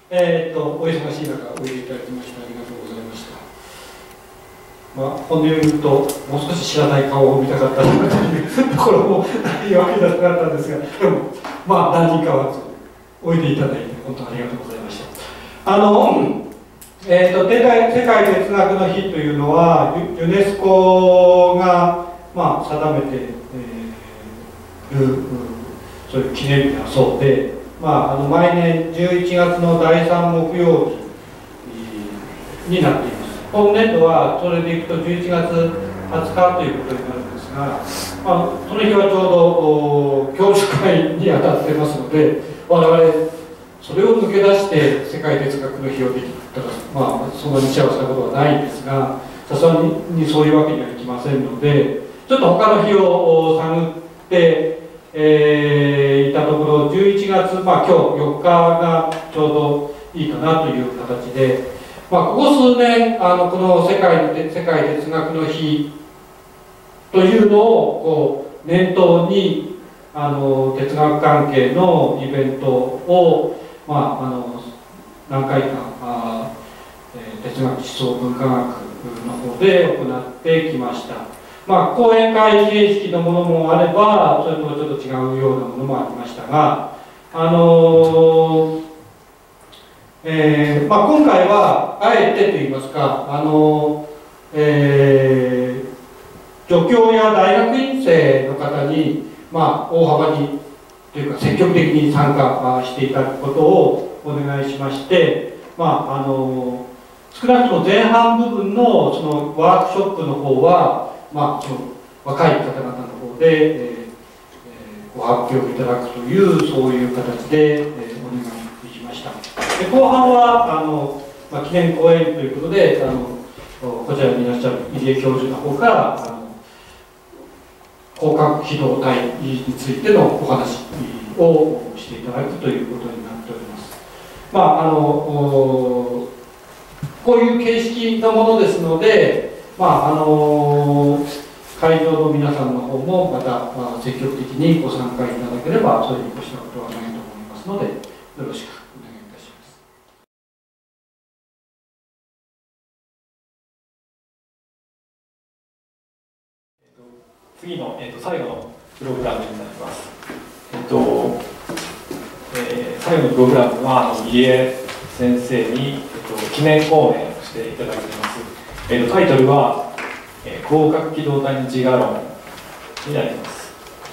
お忙しい中おいでいただきましてありがとうございました。本音を言うと、もう少し知らない顔を見たかったというところも言い訳だったんですが、でも、何人かはおいでいただいて、本当にありがとうございました。世界哲学の日というのは、ユネスコが、定めている、そういう記念日だそうで、毎年11月の第3木曜日になっています。今年度はそれでいくと11月20日ということになるんですが、その日はちょうど教授会に当たってますので、我々それを抜け出して世界哲学の日をできたら、そんなに幸せなことはないんですが、さすがにそういうわけにはいきませんので、ちょっと他の日を探っていたところ、11月、今日4日がちょうどいいかなという形で、ここ数年この世界哲学の日というのを念頭に哲学関係のイベントを、何回か哲学思想文化学の方で行ってきました。講演会形式のものもあれば、それとちょっと違うようなものもありましたが、今回はあえてといいますか、助教や大学院生の方に、大幅にというか積極的に参加していただくことをお願いしまして、少なくとも前半部分のそのワークショップの方は、その若い方々の方で、ご発表いただくというそういう形で、お願いしました。で後半は記念講演ということでこちらにいらっしゃる入江教授の方から広角機動隊についてのお話をしていただくということになっております。こういう形式のものですので、会場の皆さんの方もまた積極的にご参加いただければそれに越したことはないと思いますので、よろしくお願いいたします。 次の、最後のプログラムになります。最後のプログラムは入江先生に、記念講演をしていただきます。タイトルは広角機動隊の自我論になります。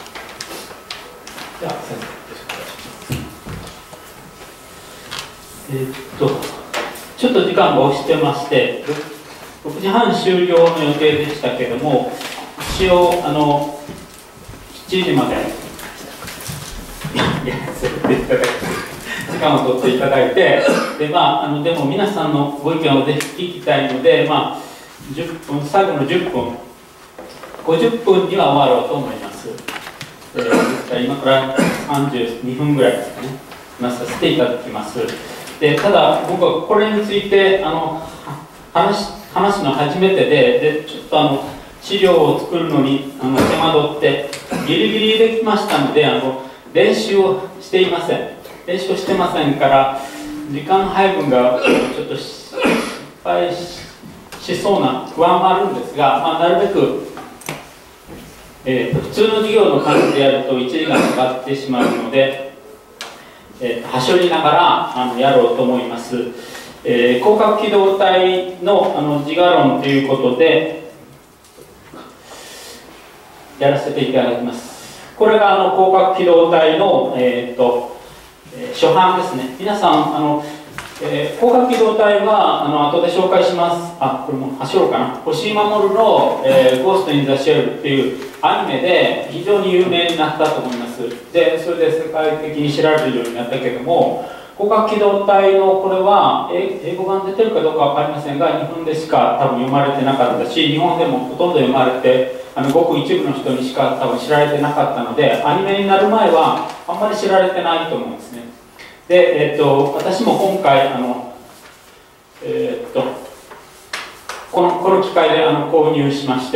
では先生、よろしくお願いします。 ちょっと時間が押してまして、6時半終了の予定でしたけども、一応7時まで時間を取っていただいて、ででも皆さんのご意見をぜひ聞きたいので、10分最後の10分50分には終わろうと思います。ですから今から32分ぐらいですかね、話させていただきます。でただ僕はこれについて話すの初めてでちょっと資料を作るのに手間取ってギリギリできましたので練習をしていません。練習をしてませんから時間配分がちょっと失敗しそうな不安もあるんですが、なるべく、普通の授業の感じでやると1時間かかってしまうので、はしょりながらやろうと思います。広角機動隊の自我論ということでやらせていただきます。これが広角機動隊の、初版ですね。皆さん広角機動隊は後で紹介します。これも走ろうかな。星井守の、ゴースト・イン・ザ・シェルっていうアニメで非常に有名になったと思います。でそれで世界的に知られるようになったけども、広角機動隊のこれは英語版出てるかどうか分かりませんが、日本でしか多分読まれてなかったし、日本でもほとんど読まれてごく一部の人にしか多分知られてなかったので、アニメになる前はあんまり知られてないと思うんですね。で、私も今回この機会で購入しまして、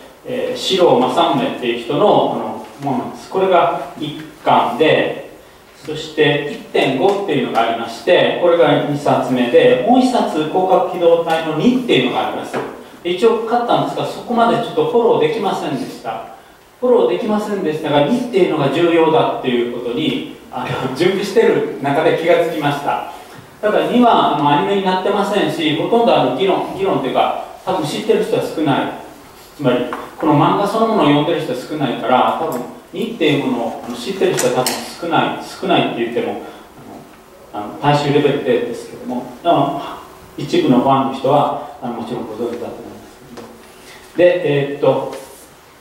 四郎正宗っていう人のものです。これが1巻で、 そして1.5 っていうのがありまして、これが2冊目で、もう1冊広角機動隊の2っていうのがあります。一応買ったんですが、そこまでちょっとフォローできませんでした。フォローできませんでしたが、2っていうのが重要だっていうことに準備している中で気がつきました。ただ2はアニメになってませんし、ほとんど議論というか、多分知ってる人は少ない。つまり、この漫画そのものを読んでる人は少ないから、多分2っていうものを知ってる人は多分少ないって言っても大衆レベルでですけども、一部のファンの人はもちろんご存知だと思いますけど、で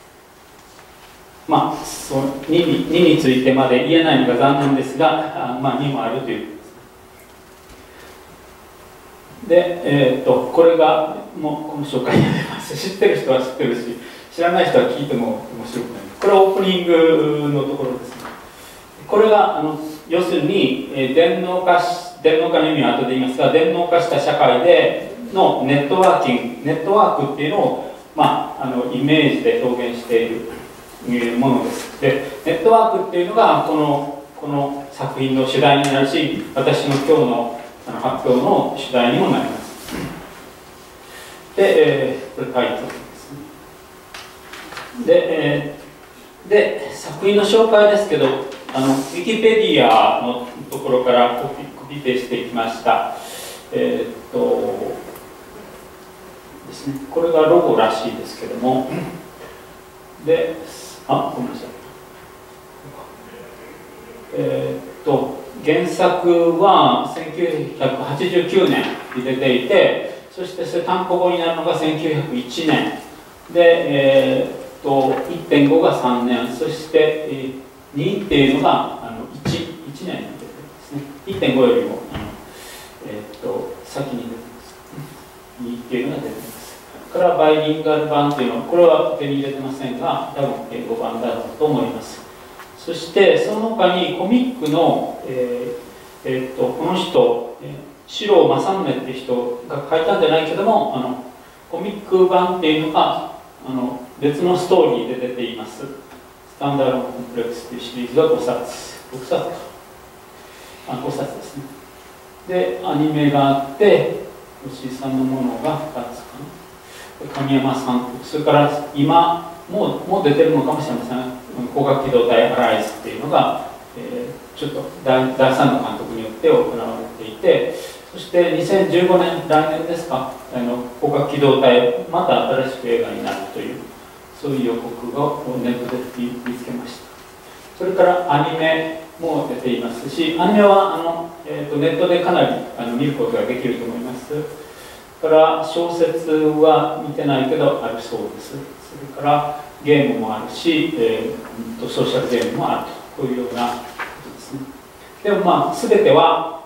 その2についてまで言えないのが残念ですが、2もあるというで、これがもうこの紹介になります。知ってる人は知ってるし、知らない人は聞いても面白くない。これはオープニングのところですね。これが要するに電脳化の意味は後で言いますが、電脳化した社会でのネットワークっていうのを、イメージで表現しているものです。で、ネットワークっていうのがこの作品の主題になるし、私の今日の発表の主題にもなります。で、これタイトルですね。で、作品の紹介ですけど、ウィキペディアのところからコピペしていきました。ですね、これがロゴらしいですけども、で、ごめんなさい。原作は1989年に出ていて、そしてそれ単行本になるのが1901年で、1.5 が3年、そして、2っていうのが1年に出てですね。1.5 よりも先に出てます。2っていうのが出てます。からバイリンガル版っていうのは、これは手に入れてませんが、多分英語版だろうと思います。そしてその他にコミックの、この人、四郎正宗っていう人が書いたんじゃないけども、コミック版っていうのが別のストーリーで出ています。スタンダードコンプレックスというシリーズが5冊ですね。で、アニメがあって、吉井さんのものが2つかな。神山さん、それから今もう出てるのかもしれません。広角機動隊アライズっていうのが、ちょっと第3の監督によって行われていて、そして2015年、来年ですか、広角機動隊、また新しく映画になるという、そういう予告をネットで見つけました。それからアニメも出ていますし、アニメはネットでかなり見ることができると思います。それから小説は見てないけどあるそうです。それからゲームもあるし、ソーシャルゲームもあると、こういうようなことですね。でも全ては、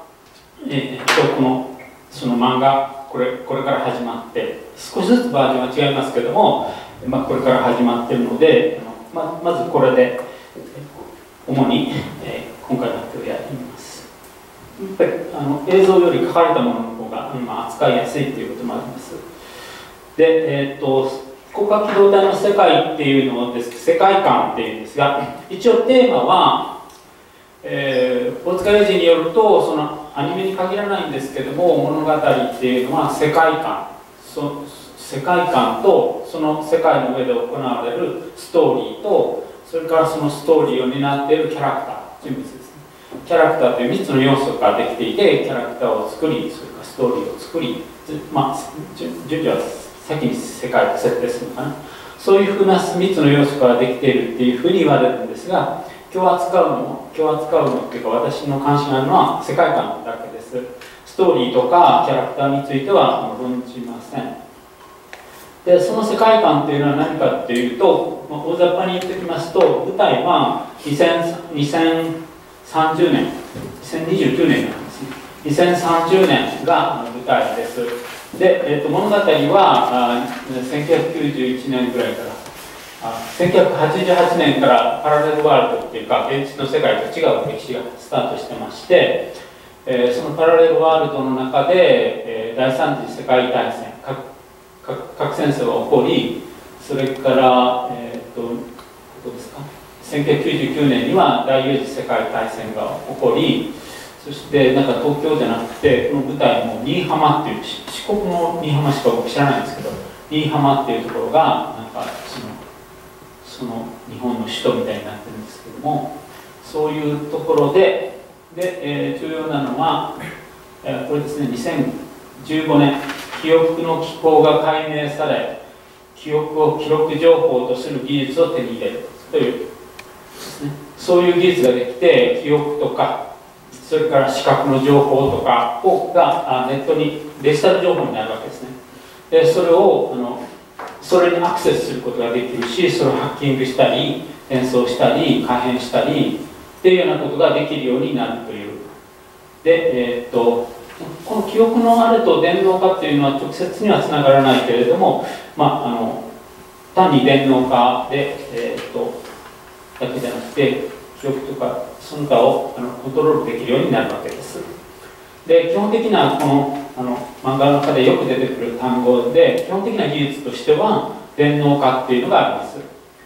その漫画これから始まって、少しずつバージョンは違いますけども、これから始まっているので、まずこれで主に、今回の発表をやります。やっぱり映像より書かれたものの方が扱いやすいということもあります。で、広角機動隊の世界っていうのを世界観っていうんですが、一応テーマは、大塚英治によると、そのアニメに限らないんですけども、物語っていうのは世界観とその世界の上で行われるストーリーと、それからそのストーリーを担っているキャラクター、人物ですね。キャラクターという3つの要素ができていて、キャラクターを作り、それからストーリーを作り、順序は先に世界を設定するのかな。そういうふうな3つの要素からできているっていうふうに言われるんですが、今日扱うのっていうか、私の関心があるのは世界観だけです。ストーリーとかキャラクターについては論じません。で、その世界観っていうのは何かっていうと、大雑把に言っておきますと、舞台は2030年、2029年なんですね。2030年が舞台です。で、物語は1991年ぐらいから1988年からパラレルワールドっていうか現実の世界と違う歴史がスタートしてまして、そのパラレルワールドの中で、第三次世界大戦核戦争が起こり、それからどうですか 1999年には第4次世界大戦が起こり、そしてなんか東京じゃなくてこの舞台も新居浜っていう、四国の新居浜しか僕知らないんですけど、新居浜っていうところがなんかその日本の首都みたいになってるんですけども、そういうところで重要なのは、これですね、2015年記憶の機構が解明され、記憶を記録情報とする技術を手に入れるというですね、そういう技術ができて、記憶とかそれから視覚の情報とかがネットにデジタル情報になるわけですね。でそれにアクセスすることができるし、それをハッキングしたり転送したり可変したりっていうようなことができるようになるという。で、この記憶のあれと電脳化っていうのは直接にはつながらないけれども、単に電脳化で、だけじゃなくて記憶とかその他をコントロールできるようになるわけです。で、基本的なこの漫画の中でよく出てくる単語で、基本的な技術としては電脳化っていうのがあります。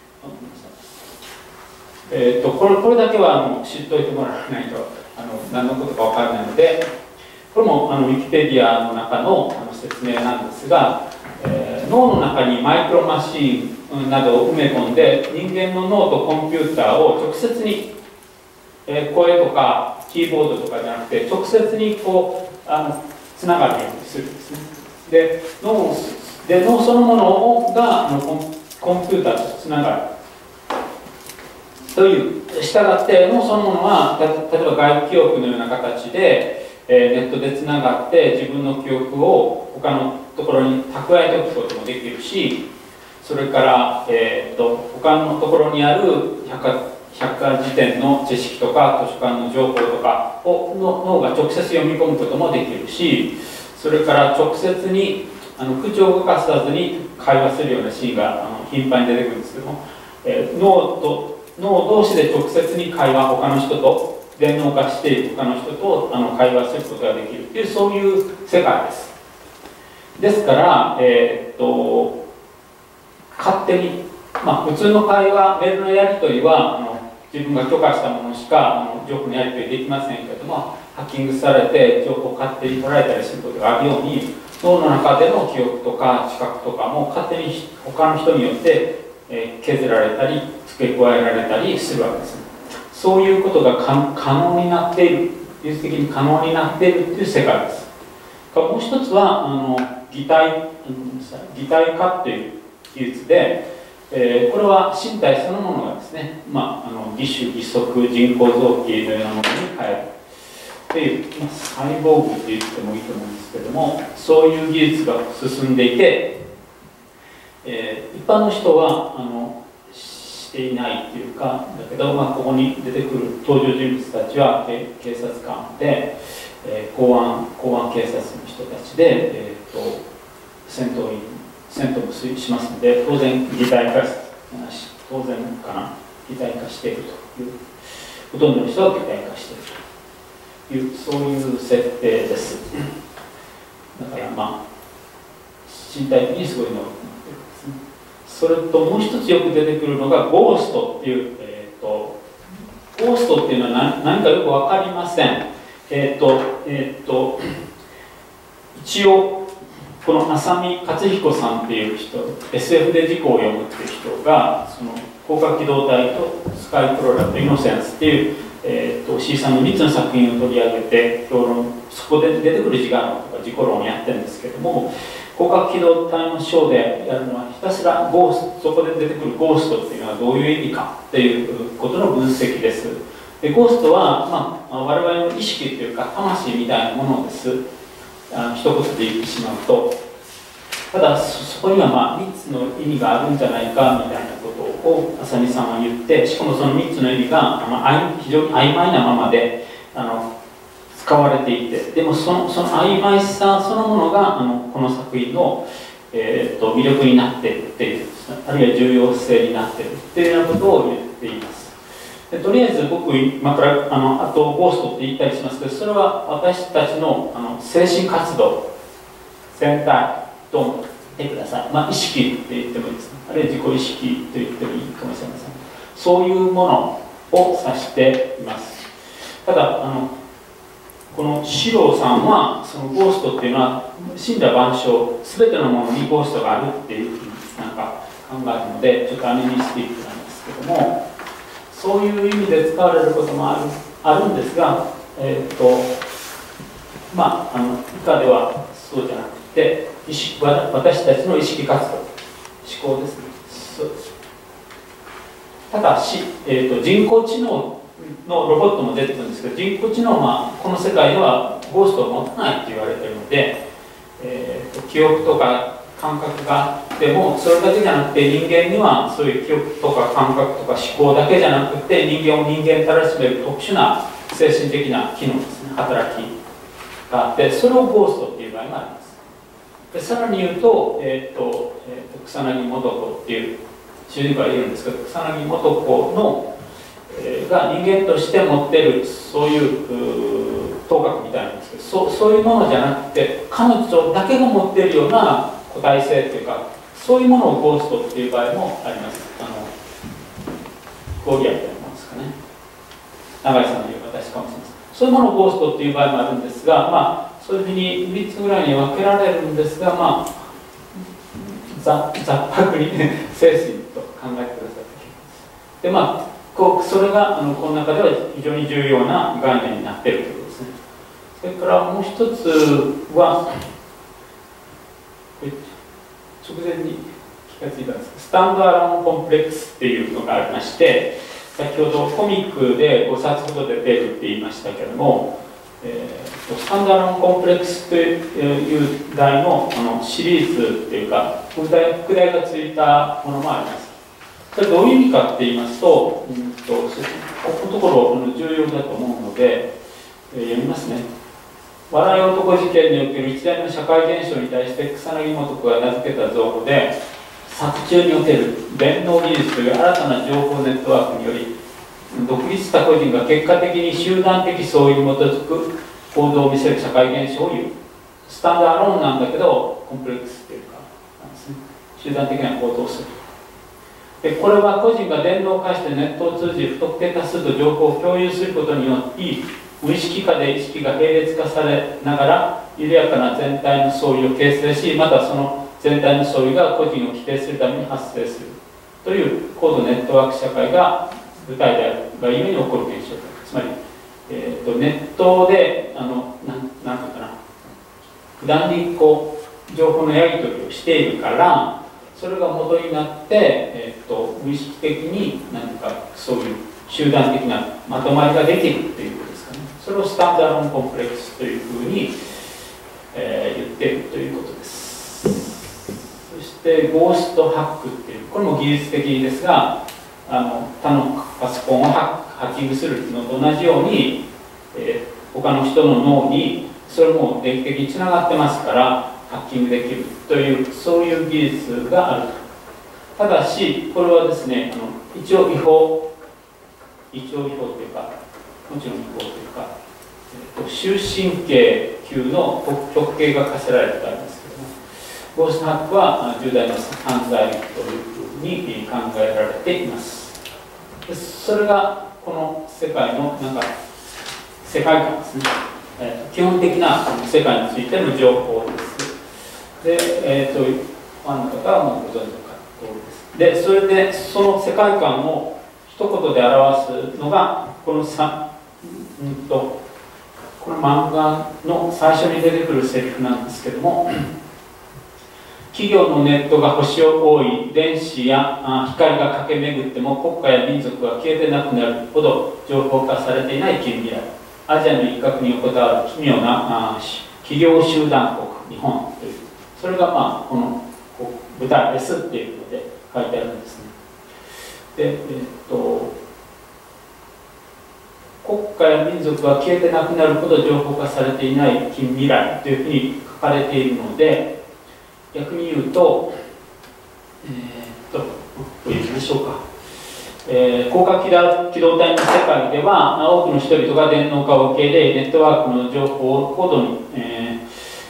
これだけは知っておいてもらわないと何のことか分からないので、これもウィキペディアの中の説明なんですが、脳の中にマイクロマシンなどを埋め込んで、人間の脳とコンピューターを直接に、声とかキーボードとかじゃなくて直接につながるようにするんですね。で、脳そのものがコンピューターとつながるという。したがって脳そのものは例えば外部記憶のような形でネットでつながって自分の記憶を他のところに蓄えておくこともできるし、それから、他のところにある百科事典の知識とか図書館の情報とかを脳が直接読み込むこともできるし、それから直接に口を動かさずに会話するようなシーンが頻繁に出てくるんですけども、脳同士で直接に会話、他の人と電脳化して他の人と会話することができるっていう、そういう世界です。ですから、勝手に、普通の会話、メールのやり取りは自分が許可したものしか情報のやり取りできませんけれども、ハッキングされて情報を勝手に捉えたりすることがあるように、脳の中での記憶とか知覚とかも勝手に他の人によって削られたり付け加えられたりするわけですね。そういうことが可能になっている、技術的に可能になっているという世界です。もう一つは擬態化っていう技術で、これは身体そのものがですね、義手義足人工臓器のようなものに変えるっていう、サイボーグって言ってもいいと思うんですけども、そういう技術が進んでいて、一般の人はしていないっていうか、だけど、ここに出てくる登場人物たちは警察官で、公安警察の人たちで、戦闘もしますので、当然擬態化しているという、ほとんどの人は擬態化しているという、そういう設定です。だから身体的にすごい能力になっているんですね。それともう一つよく出てくるのがゴーストっていう、ゴーストっていうのは何かよく分かりません。一応この浅見勝彦さんっていう人、 SF で自己を読むっていう人が、その広角機動隊とスカイプローラーとイノセンスっていう、C さんの3つの作品を取り上げて評論、そこで出てくる自我論とか自己論をやってるんですけども、広角機動隊の章でやるのはひたすらそこで出てくるゴーストっていうのはどういう意味かっていうことの分析です。で、ゴーストは、我々の意識というか魂みたいなものです。一言で言ってしまうと、ただそこには3つの意味があるんじゃないかみたいなことを浅見さんは言って、しかもその3つの意味が非常に曖昧なままで使われていて、でもその曖昧さそのものがこの作品の、魅力になっているっていう、あるいは重要性になっているっていうようなことを言っています。で、とりあえず僕今からあとゴーストって言ったりしますけど、それは私たちの精神活動全体と思ってください。意識って言ってもいいですね。あるいは自己意識と言ってもいいかもしれません。 そういうものを指しています。ただこの四郎さんはそのゴーストっていうのは死んだ万象全てのものにゴーストがあるっていうふうになんか考えるのでちょっとアニミスティックなんですけども、そういう意味で使われることもあるんですが、以下ではそうじゃなくて私たちの意識活動、思考ですね。ただし、人工知能のロボットも出てくるんですけど、人工知能はこの世界ではゴーストを持たないと言われているので、記憶とか感覚があってもそれだけじゃなくて人間にはそういう記憶とか感覚とか思考だけじゃなくて人間を人間たらしめる特殊な精神的な機能ですね、働きがあって、それをゴーストっていう場合もあります。でさらに言うと、草薙素子っていう主人公がいるんですけど、草薙素子の、が人間として持っているそういう頭角みたいなんですけど、そういうものじゃなくて彼女だけが持っているような個体性というか、そういうものをゴーストっていう場合もあります。ゴーリアみたいなものですかね。永井さんの言う形かもしれません。そういうものをゴーストっていう場合もあるんですが、そういうふうに3つぐらいに分けられるんですが、ざっくり精神と考えてください。でそれがこの中では非常に重要な概念になっているということですね。それからもう一つは直前に気がついたんですが、スタンドアローンコンプレックスっていうのがありまして、先ほどコミックで5冊ほどで出るって言いましたけれども、スタンドアローンコンプレックスという題のシリーズっていうか副題がついたものもあります。それどういう意味かって言いますと、ここのところ重要だと思うので、読みますね。笑い男事件における一連の社会現象に対して草薙素子が名付けた造語で、作中における電脳技術という新たな情報ネットワークにより独立した個人が結果的に集団的相違に基づく行動を見せる社会現象を言う。スタンドアローンなんだけどコンプレックスというかなんですね、集団的な行動をする。でこれは個人が電脳化してネットを通じ不特定多数と情報を共有することによって無意識化で意識が並列化されながら緩やかな全体の相違を形成し、またその全体の相違が個人を規定するために発生するという高度ネットワーク社会が舞台であるがゆえに起こる現象。つまり、ネットでなんていうかな、普段に情報のやり取りをしているから、それが元になって、無意識的に何かそういう集団的なまとまりができるっていうことですかね。それをスタンダードコンプレックスというふうに、言っているということです。そしてゴーストハックっていう、これも技術的ですが、他のパソコンをハッキングするのと同じように、他の人の脳にそれも電気的につながってますからハッキングできるというそういう技術があると。ただしこれはですね、一応違法というか、もちろん違法というか、終身刑級の極刑が課せられてありますけども、ゴーストハックは重大な犯罪というふうに考えられています。でそれがこの世界の世界観ですね、基本的な世界についての情報です。で、ファンの方はもうご存知の通りです。でそれでその世界観を一言で表すのがこの漫画の最初に出てくるセリフなんですけども、企業のネットが星を覆い、電子や光が駆け巡っても国家や民族が消えてなくなるほど情報化されていない近未来、アジアの一角に横たわる奇妙な企業集団国日本という、それがこの舞台ですっていうので書いてあるんですね。で、国家や民族が消えてなくなるほど情報化されていない近未来というふうに書かれているので、逆に言うと、どう言いましょうか。高架機動隊の世界では多くの人々が電脳化を受け入れ、ネットワークの情報を高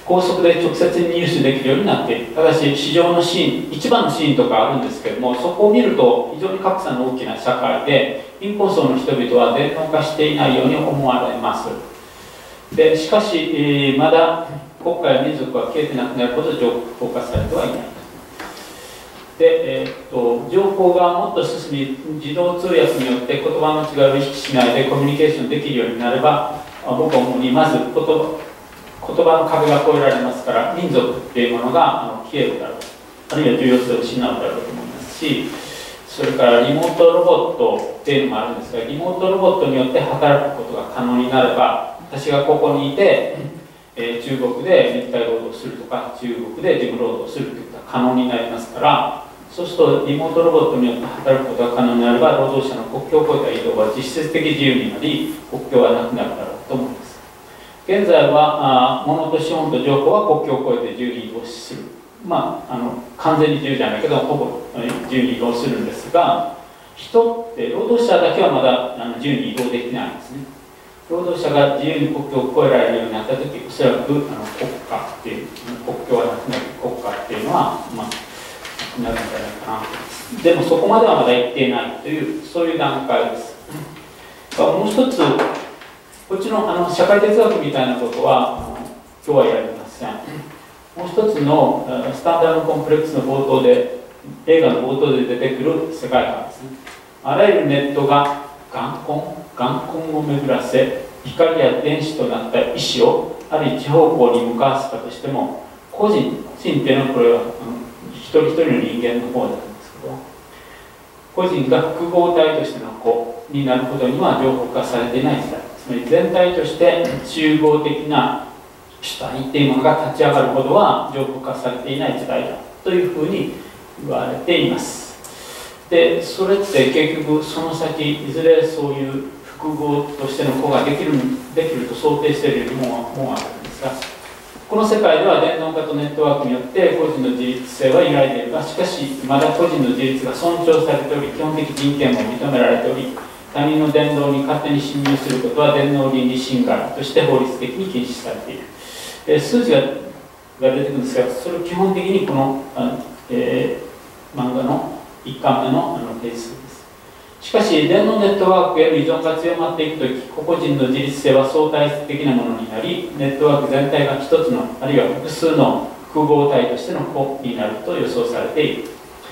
高速で直接に入手できるようになっている。ただし市場のシーン、一番のシーンとかあるんですけども、そこを見ると非常に格差の大きな社会で、貧困層の人々は電脳化していないように思われます。でしかし、まだ国家や民族は消えてなくなるほど情報化されてはいない。で、情報がもっと進み、自動通訳によって言葉の違いを意識しないでコミュニケーションできるようになれば、僕は主にまず言葉の壁が越えられますから、民族っていうものが消えるだろう、あるいは重要性を失うだろうと思いますし、それからリモートロボットっていうのもあるんですが、リモートロボットによって働くことが可能になれば、私がここにいて、中国で肉体労働するとか、中国で事務労働するということが可能になりますから、そうするとリモートロボットによって働くことが可能になれば、労働者の国境を越えた移動は実質的自由になり、国境はなくなるだろうと思います。現在は物と資本と情報は国境を越えて自由に移動する、完全に自由じゃないけどほぼ自由に移動するんですが、人って労働者だけはまだ自由に移動できないんですね。労働者が自由に国境を越えられるようになったとき、おそらく国家っていう国境はなくなる国家っていうのはなくなるんじゃないかな。でもそこまではまだ行っていないというそういう段階です。もう一つ、こっちの社会哲学みたいなことは今日はやりません。もう一つのスタンダードコンプレックスの冒頭で、映画の冒頭で出てくる世界観ですね。あらゆるネットが眼根を巡らせ、光や電子となった意思をある一方向に向かわせたとしても、個人っていうのはこれは一人一人の人間の方なんですけど、個人が複合体としての個になることには情報化されていない時代、つまり全体として集合的な主体っていうものが立ち上がるほどは情報化されていない時代だというふうに言われています。でそれって結局その先いずれそういう複合としての個ができると想定しているよりもあるんですが、この世界では電脳化とネットワークによって個人の自立性は揺らいでいるが、しかしまだ個人の自立が尊重されており、基本的人権も認められており、他人の電脳に勝手に侵入することは電脳倫理侵害として法律的に禁止されている。数字が出てくるんですが、それを基本的にこの漫画の1巻目のページ数です。しかし電脳ネットワークへの依存が強まっていくとき、個々人の自立性は相対的なものになり、ネットワーク全体が一つのあるいは複数の複合体としての個になると予想されている。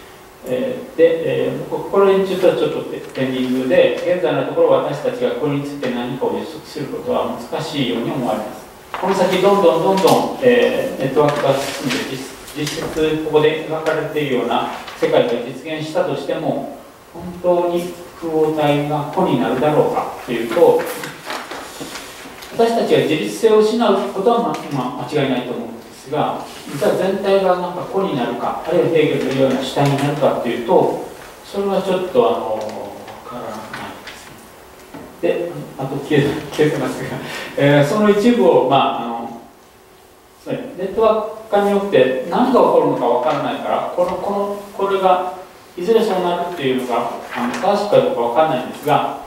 これについてはちょっとペンディングで、現在のところ私たちがこれについて何かを予測することは難しいように思われます。この先どんどんネットワークが進んで実質ここで描かれているような世界が実現したとしても、本当に複合体が個になるだろうかというと、私たちが自立性を失うことは間違いないと思うんですが、実は全体がなんか個になるか、あるいはヘーゲルのような主体になるかというと、それはちょっとわからないですね。で、あと消えてますが、その一部をネットワーク化によって何が起こるのかわからないから、これがいずれそうなるっていうのが正しいかどうかわからないんですが、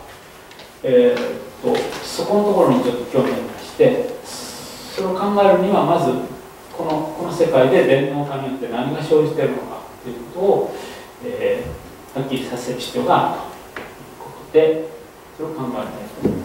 そこのところにちょっと興味がありまして、それを考えるにはまずこの世界で電脳化によって何が生じているのかということを、はっきりさせる必要があるということで、それを考えたいと思います。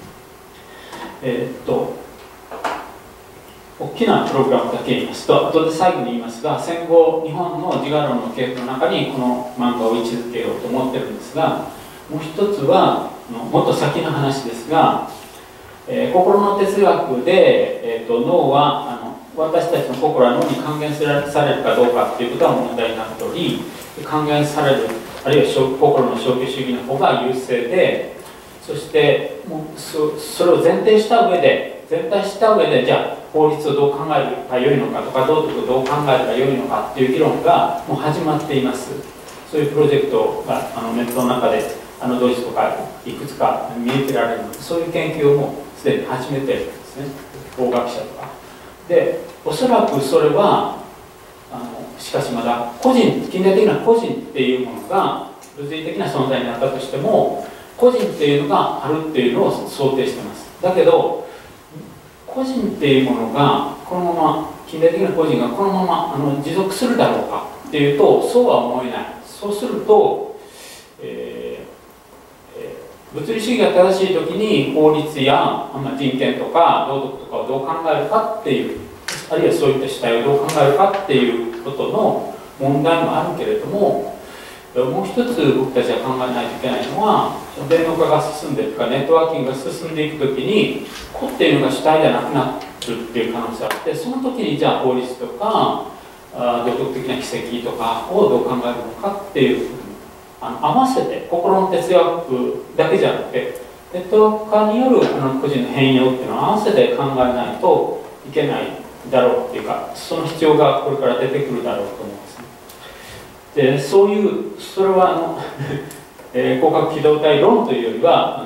大きなプログラムだけ言いますと、後で最後に言いますが、戦後日本の自我論の系譜の中にこの漫画を位置づけようと思ってるんですが、もう一つはもっと先の話ですが、心の哲学で、脳は私たちの心は脳に還元されるかどうかということが問題になっており、還元されるあるいは心の消去主義の方が優勢で、そしてもうそれを前提した上でじゃあ法律をどう考えればよいのかとか、道徳をどう考えればよいのかっていう議論がもう始まっています。そういうプロジェクトがネットの中でドイツとかいくつか見受けられるので、そういう研究をもうすでに始めているんですね、法学者とかで。おそらくそれはしかしまだ近代的な個人っていうものが物理的な存在になったとしても、個人っていうのがあるっていうのを想定しています。だけど個人っていうものがこのまま近代的な個人がこのまま持続するだろうかっていうとそうは思えない。そうすると、物理主義が正しい時に法律や人権とか道徳とかをどう考えるかっていう、あるいはそういった主体をどう考えるかっていうことの問題もあるけれども、もう一つ僕たちが考えないといけないのは、電脳化が進んでとかネットワーキングが進んでいく時に個っていうのが主体じゃなくなるっていう可能性があって、その時にじゃあ法律とか道徳的な軌跡とかをどう考えるのかっていうことに合わせて、心の哲学だけじゃなくてネットワーク化による個人の変容っていうのを合わせて考えないといけないだろうっていうか、その必要がこれから出てくるだろうと思うんですね。でそういうそれは広角機動隊論というよりは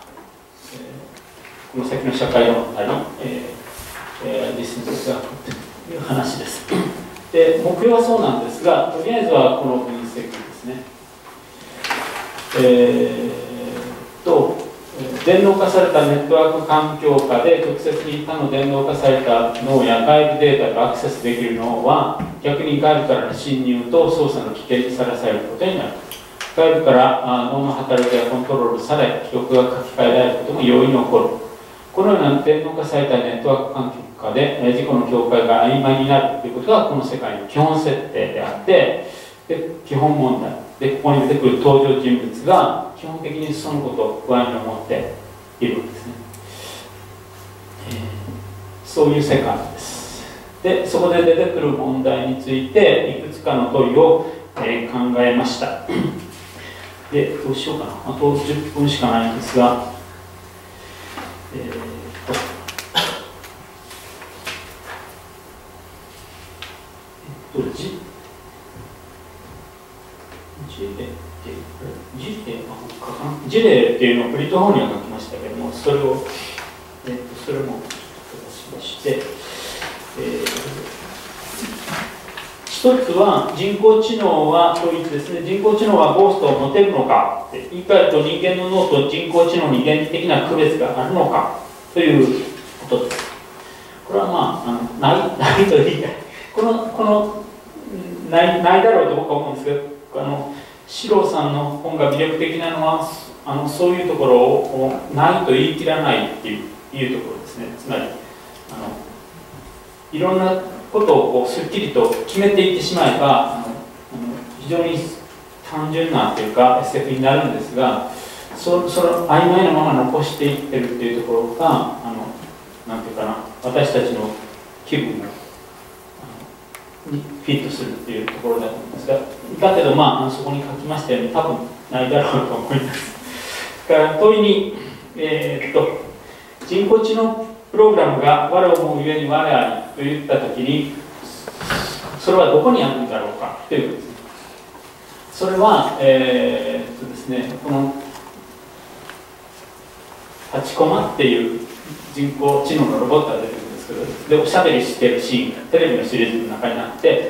この先の社会論なり、実践哲学という話です。で目標はそうなんですが、とりあえずはこの分析ですね。電脳化されたネットワーク環境下で直接に他の電脳化された脳や外部データがアクセスできる脳は逆に外部からの侵入と操作の危険にさらされることになる。外部から脳の働きがコントロールされ記憶が書き換えられることも容易に起こる。このような電脳化されたネットワーク環境下で自己の境界が曖昧になるということがこの世界の基本設定であって、で基本問題で、ここに出てくる登場人物が基本的にそのことを不安に思っているわけですね。そういう世界です。でそこで出てくる問題についていくつかの問いを、考えました。でどうしようかな、あと10分しかないんですが、事例っていうのをフリートフォーには書きましたけども、それを、それも出しまして、一つは人工知能は問いですね。人工知能はゴーストを持てるのかって言い換えると、人間の脳と人工知能に原理的な区別があるのかということです。これはないと言いたい。ないだろうと僕は思うんですけど、四郎さんの本が魅力的なのはそういうところをないと言い切らないっていうところですね。つまりいろんなことをこうすっきりと決めていってしまえば非常に単純なというか SF になるんですが、その曖昧なまま残していってるっていうところがなんていうかな、私たちの気分にフィットするっていうところだと思うんですが、だけどそこに書きましたように多分ないだろうと思います。だから問いに、人工知能プログラムが我を思うゆえに我ありと言ったときに、それはどこにあるんだろうかということですね。それは、ですね、この立ちコマっていう人工知能のロボットが出てくるんですけど、でおしゃべりしてるシーンがテレビのシリーズの中にあって、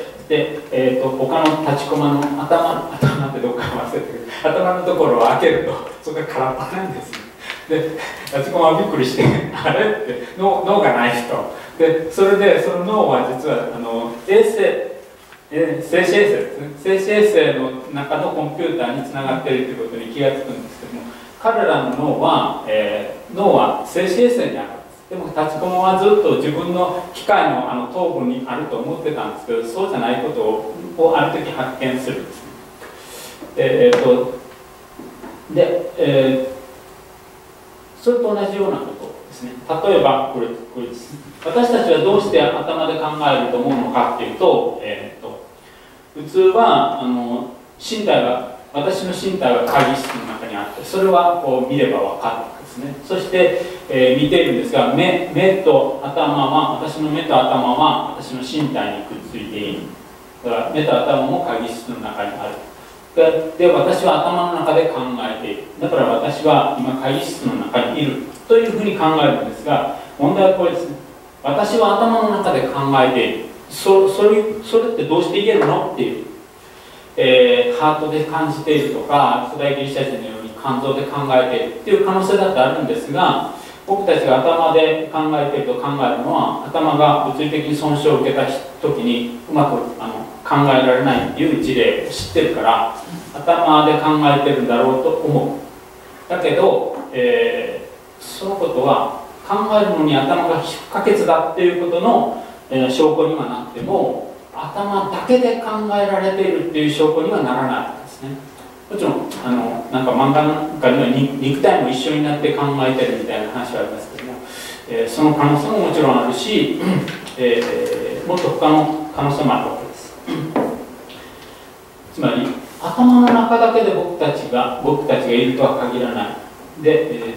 で、他の立ちコマの頭ってどこか忘れてる頭のところを開けるとそこが空っぽなんですね。で立ちコマはびっくりしてあれって脳がない人で、それでその脳は実は衛星静止衛星ですね。静止衛星の中のコンピューターにつながっているということに気がつくんですけども、彼らの脳は静止衛星にある。でも立ちコマはずっと自分の機械の頭部にあると思ってたんですけど、そうじゃないことをある時発見するんですね。それと同じようなことですね。例えばこれです。私たちはどうして頭で考えると思うのかっていうと、普通は私の身体は会議室の中にあって、それはこう見れば分かるわけですね。そして、見ているんですが、目と頭は、私の目と頭は私の身体にくっついている。だから目と頭も会議室の中にある。で私は頭の中で考えている。だから私は今会議室の中にいるというふうに考えるんですが、問題はこれですね。私は頭の中で考えている。それってどうして言えるのっていう、ハートで感じているとか、古代ギリシャ人のように肝臓で考えているっていう可能性だってあるんですが、 僕たちが頭で考えていると考えるのは、頭が物理的に損傷を受けた時にうまく考えられないという事例を知ってるから、頭で考えてるんだろうと思う。だけど、そのことは考えるのに頭が不可欠だっていうことの、証拠にはなっても、頭だけで考えられているっていう証拠にはならないんですね。もちろんなんか漫画なんかには肉体も一緒になって考えてるみたいな話はありますけども、その可能性ももちろんあるし、もっと他の可能性もあるわけです。つまり頭の中だけで僕たちがいるとは限らないで、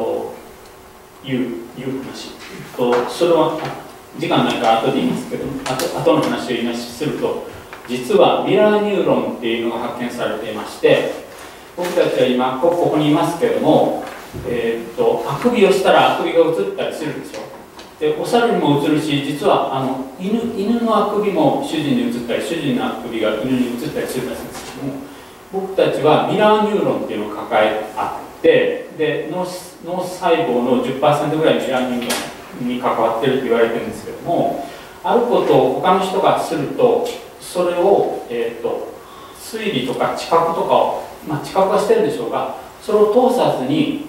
いう話それは時間ないから後で言いますけど、後の話を言いますすると、実はミラーニューロンっていうのが発見されていまして、僕たちは今ここにいますけども、あくびをしたらあくびが映ったりするでしょ。でお猿にも映るし、実は犬のあくびも主人に映ったり、主人のあくびが犬に映ったりするらしいんですけども、僕たちはミラーニューロンっていうのを抱えあって、で脳細胞の 10% ぐらいミラーニューロンに関わってると言われてるんですけども、あることを他の人がすると、それを、推理とか知覚とかを、知覚はしてるでしょうが、それを通さずに、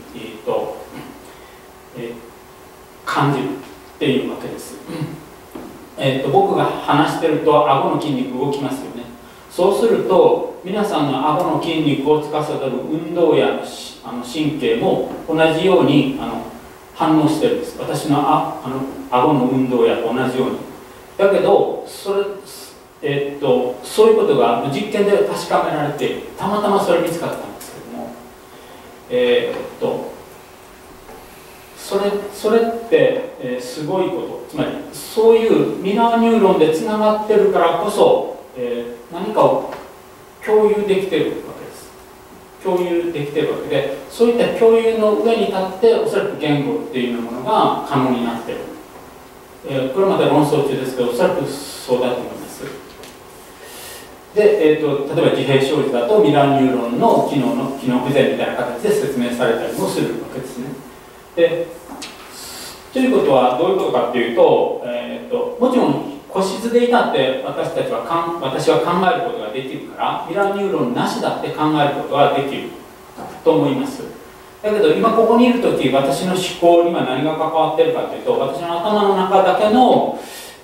感じるっていうわけです。僕が話してると顎の筋肉動きますよね。そうすると皆さんの顎の筋肉を司る運動や神経も同じように反応してるんです。私の顎の運動やと同じように。だけどそういうことが実験で確かめられて、たまたまそれ見つかったんですけども、それって、すごいこと、つまりそういうミラーニューロンでつながってるからこそ、何かを共有できてるわけです。共有できてるわけで、そういった共有の上に立っておそらく言語っていうものが可能になってる。これまた論争中ですけど、おそらくそうだと思います。で、例えば自閉症児だとミラーニューロンの機能不全みたいな形で説明されたりもするわけですね。でということはどういうことかっていうと、もちろん個室でいたって私は考えることができるから、ミラーニューロンなしだって考えることはできると思います。だけど今ここにいるとき、私の思考には何が関わっているかというと、私の頭の中だけの、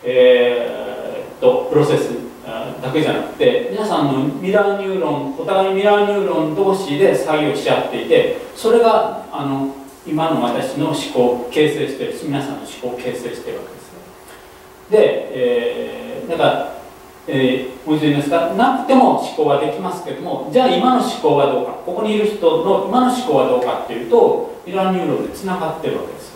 プロセスだけじゃなくて、皆さんのミラーニューロン、お互いミラーニューロン同士で作業し合っていて、それが今の私の思考を形成しているし、皆さんの思考を形成しているわけです。で、だから、もう一度言いますか、なくても思考はできますけども、じゃあ今の思考はどうか、ここにいる人の今の思考はどうかっていうと、ミラーニューロンでつながっているわけです。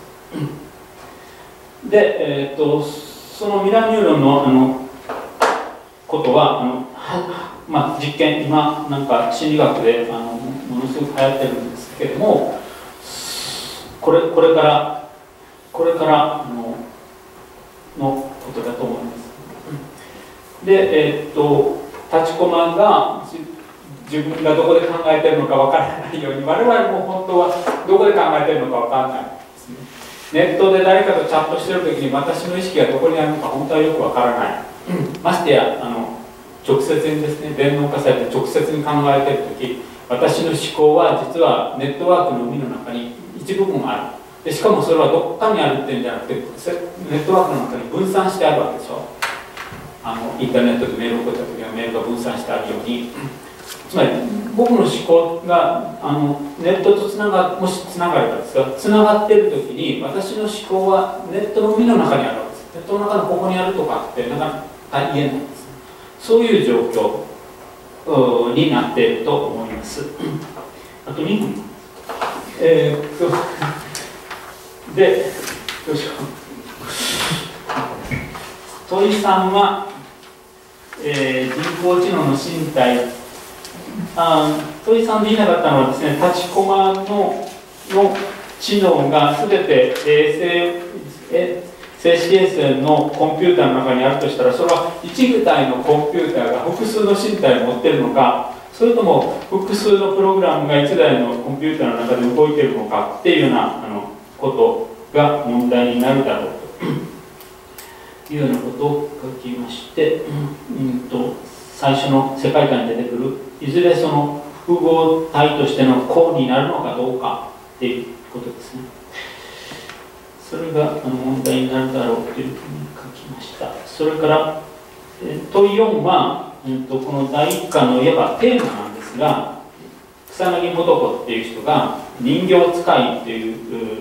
で、そのミラーニューロンのことは実験、今なんか心理学でものすごく流行ってるんですけれども、これからのことだと思います。で、立ちこまが自分がどこで考えているのかわからないように、我々も本当はどこで考えているのかわからないですね。ネットで誰かとチャットしているときに私の意識がどこにあるのか本当はよくわからない。ましてや直接にですね、電脳化されて直接に考えているとき、私の思考は実はネットワークの海の中に一部分ある。でしかもそれはどっかにあるっていうんじゃなくて、ネットワークの中に分散してあるわけでしょ。インターネットでメールを送った時はメールが分散してあるように、つまり僕の思考がネットともしつながればですが、つながっている時に私の思考はネットの海の中にあるわけです。ネットの中のここにあるとかってなかなか言えないんです。そういう状況になっていると思います。あと2分。で、どうしよう。土井さんは、人工知能の身体、土井さんで言いなかったのはですね、立ちこまの知能がすべて静止衛星のコンピューターの中にあるとしたら、それは一部体のコンピューターが複数の身体を持っているのか、それとも複数のプログラムが1台のコンピューターの中で動いているのかっていうようなことが問題になるだろうというようなことを書きまして、最初の世界観に出てくるいずれその複合体としての項になるのかどうかっていうことですね。それが問題になるだろうというふうに書きました。それから問い4は、この第1巻のいわばテーマなんですが、草薙素子っていう人が人形使いっていう、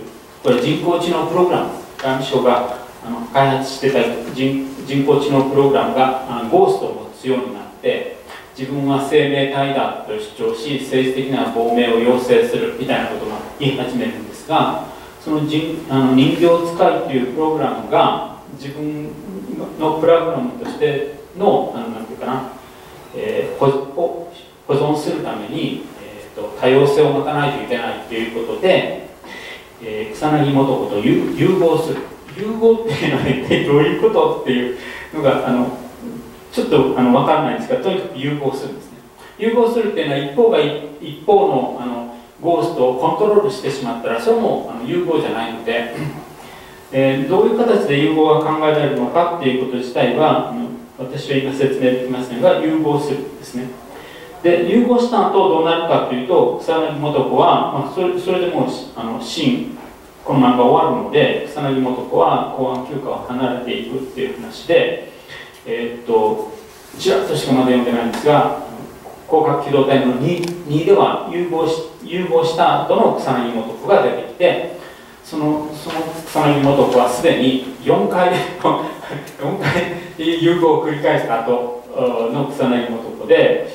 これ人工知能プログラム、外務省が開発してた人工知能プログラムがゴーストを持つようになって、自分は生命体だと主張し、政治的な亡命を要請するみたいなことが言い始めるんですが、その人形使いというプログラムが自分のプログラムとしてのなんていうかな、保存するために、多様性を持たないといけないということで、草薙素子と融合する。融合っていうのは一体どういうことっていうのがちょっと分からないんですが、とにかく融合するんですね。融合するっていうのは一方のゴーストをコントロールしてしまったら、それも融合じゃないので、どういう形で融合が考えられるのかっていうこと自体は私は今説明できませんが、融合するんですね。で、融合した後どうなるかというと、草薙素子は、それでもうこの漫画終わるので、草薙素子は公安休暇を離れていくっていう話で、ちらっとしかまだ読んでないんですが、広角機動隊の 2では融合した後の草薙素子が出てきて、その草薙素子はすでに4回融合を繰り返した後の草薙素子で、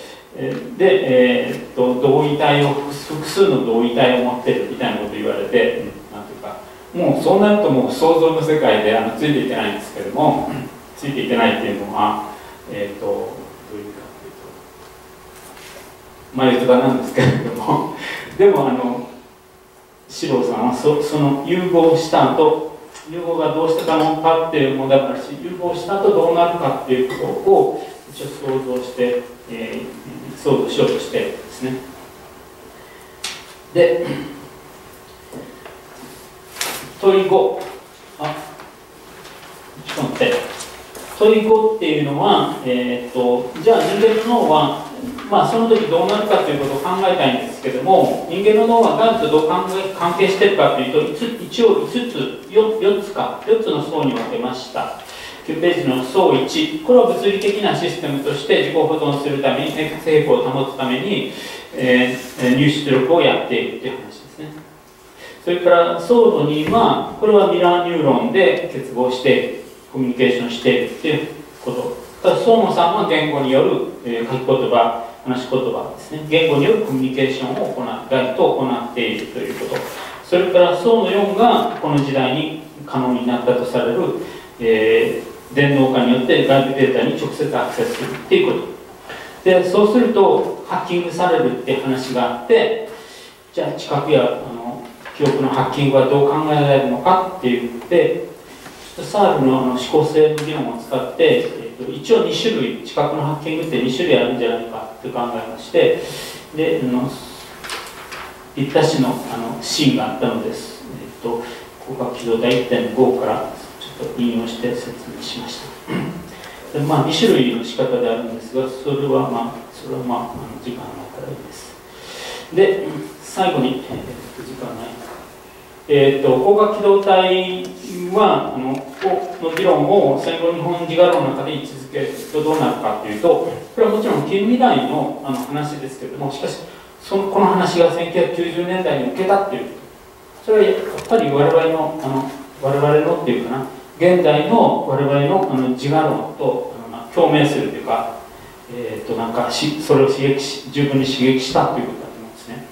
同位体を複数の同位体を持っているみたいなことを言われて、なんていうか、もうそうなるともう想像の世界でついていけないんですけれども、ついていけないっていうのはどういうかというと眉唾なんですけれども、でも四郎さんはその融合した後、融合がどうしてたのかっていう問題もあるし、融合した後どうなるかっていうことを一応想像して、想像しようとしてですね。で、問い5、ちょっと待って、問い5っていうのは、じゃあ人間の脳は、その時どうなるかということを考えたいんですけども、人間の脳はがんとどう関係しているかというと、一応4つの層に分けました。9ページの層1、これは物理的なシステムとして自己保存するために、生活平衡を保つために、入出力をやっているという話ですね。それから層の2は、これはミラーニューロンで結合している、コミュニケーションしているということ。ただ層の3は言語による、書き言葉、話し言葉ですね。言語によるコミュニケーションを行っているということ。それから層の4がこの時代に可能になったとされる、電脳化によって外部データに直接アクセスするっていうこと。で、そうするとハッキングされるっていう話があって、じゃあ知覚や記憶のハッキングはどう考えられるのかって言って、サールの思考性の理論を使って、一応2種類、知覚のハッキングって2種類あるんじゃないかと考えまして、で、立田氏のシーンがあったのです。広角機動隊 1.5 からちょっと引用して説明しました。で2種類の仕方であるんですが、それは時間があったらいいです。で、最後に、時間ない。広角機動隊はの議論を戦後日本自我論の中で位置づけるとどうなるかというと、これはもちろん近未来の話ですけれども、しかしこの話が1990年代に受けたっていうこと、それはやっぱり我々のっていうかな、現代の我々の自我論と共鳴するというか、それを十分に刺激したということだと思うんですね。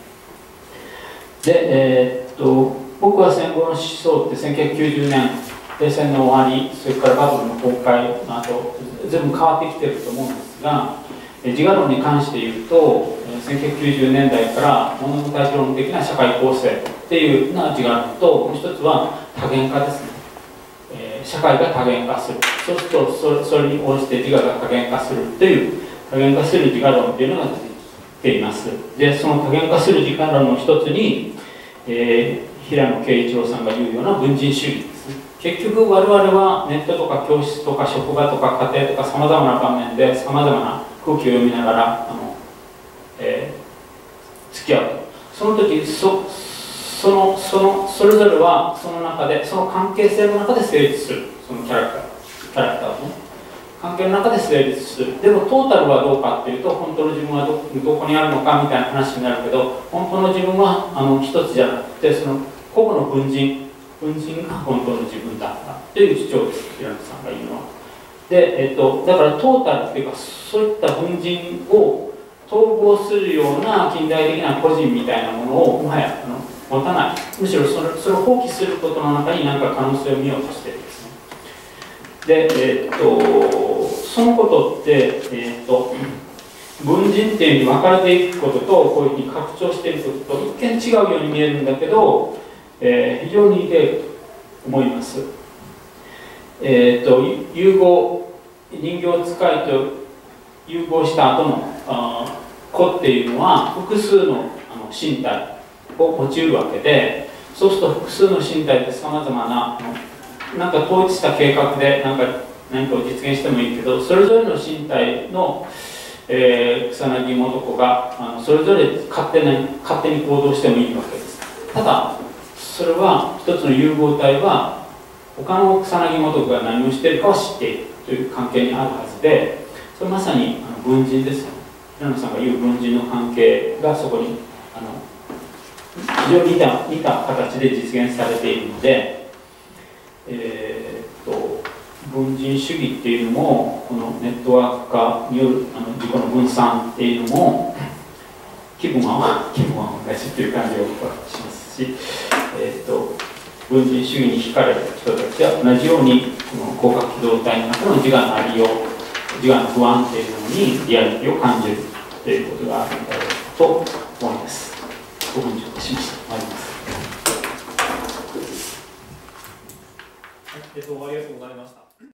で、僕は戦後の思想って1990年冷戦の終わり、それからバブルの崩壊の後全部変わってきてると思うんですが、自我論に関して言うと1990年代から物語論的な社会構成っていうような自我論と、もう一つは多元化ですね。社会が多元化する、そうするとそれに応じて自我が多元化するという多元化する自我論っていうのが出てきています。で、その多元化する自我論の一つに、 平野啓一郎さんが言うような文人主義ですね。結局我々はネットとか教室とか職場とか家庭とかさまざまな場面でさまざまな空気を読みながら付き合うと。その時それぞれはその中でその関係性の中で成立する、そのキャラクターのね関係の中で成立する。でもトータルはどうかっていうと、本当の自分はどこにあるのかみたいな話になるけど、本当の自分は一つじゃなくて、その個々の文人が本当の自分だったという主張です、平野さんが言うのは。で、だからトータルっていうか、そういった文人を統合するような近代的な個人みたいなものをもはや持たない、むしろそれを放棄することの中に何か可能性を見ようとしているんですね。で、そのことって、文人っていうふうに分かれていくことと、こういうふうに拡張していくことと一見違うように見えるんだけど、非常に似ていると思います。融合、人形使いと融合した後の個っていうのは複数の身体を用いるわけで、そうすると複数の身体でさまざまななんか統一した計画で何かを実現してもいいけど、それぞれの身体の、草薙素子がそれぞれ勝手に行動してもいいわけです。ただそれは一つの融合体は他の草薙素子が何をしているかを知っているという関係にあるはずで、それまさに文人ですよね。平野さんが言う文人の関係がそこに非常に似た形で実現されているので、文人主義っていうのもこのネットワーク化による自己の分散っていうのも気分は同じっていう感じが僕はしますし、文人主義に惹かれた人たちは同じようにこの広角機動隊の中の自我のありよう、自我の不安っていうのにリアリティを感じるということがあるんだろうと思います。5分10分しました。終わります。 ありがとうございました。